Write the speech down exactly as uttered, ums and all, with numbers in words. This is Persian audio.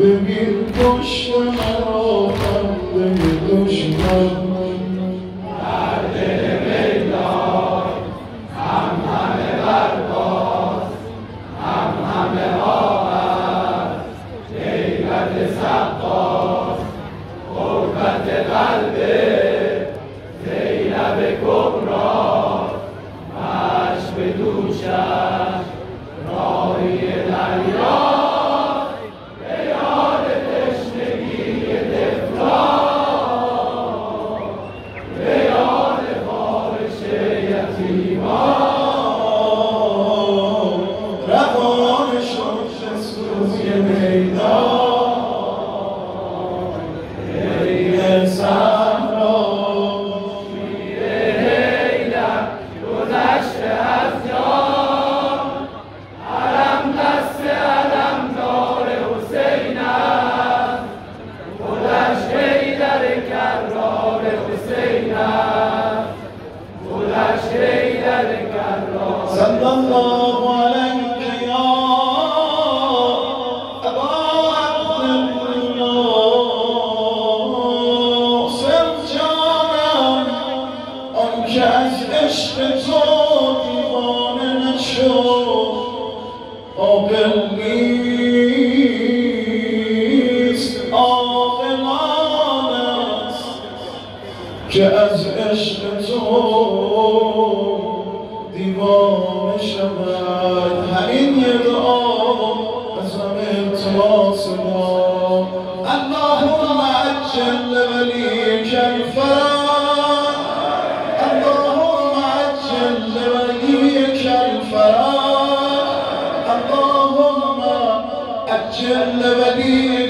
ببین پشت مرا خنده دشمن در دل میدان هم همه برباز هم همه آورد غیرت سقاز غربت قلب زینب کبرا مشک به دوشش راهی دریا به یاد تشنگی طفلان به یاد خارش یتیمان روان شد سوی میدان ای صحرا شیر حیدر گذشته از جان علم دست علمدار حسین است خودش حیدر کرار حسین است خودش حیدر کرار صلی الله علیک یا ابا عبدالله سر جانم آن که از عشق تو دیوانه نشد عاقل نیست عاقلان است که از عشق تو دیوانه شود. همین یه دعا از همه التماس ما اللهم عجل ولیک الفرج اللهم عجل ولیک الفرج اللهم عجل ولیک